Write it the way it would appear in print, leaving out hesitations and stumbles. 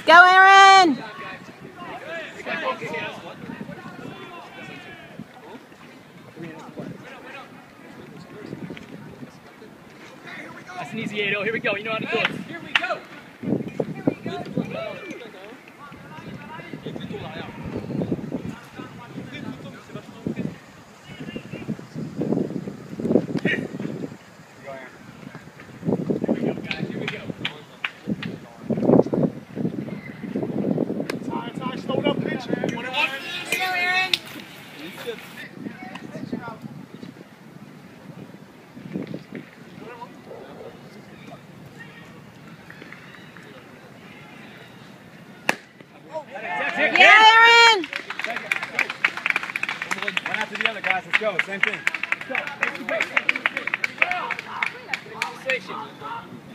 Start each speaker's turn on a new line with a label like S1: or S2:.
S1: Go, Aaron!
S2: That's an easy 8-0. Here we go. You know how to do it. Here we go.
S1: Yeah, Aaron!
S3: One after the other, guys. Let's go. Same thing.
S2: Let's go.